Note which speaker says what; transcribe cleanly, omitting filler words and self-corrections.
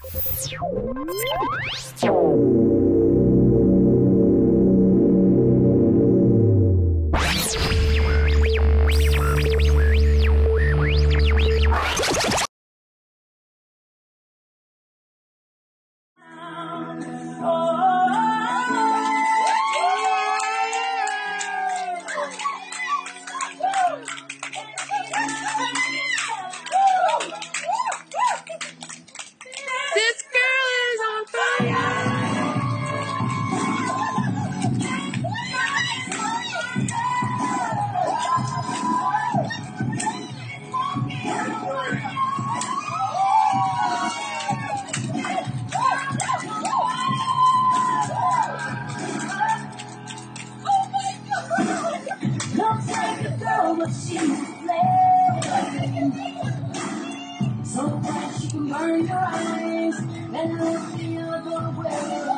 Speaker 1: This girl is on fire!
Speaker 2: Looks like a girl, but she's flame. So bright she can burn your eyes, and it'll feel the way.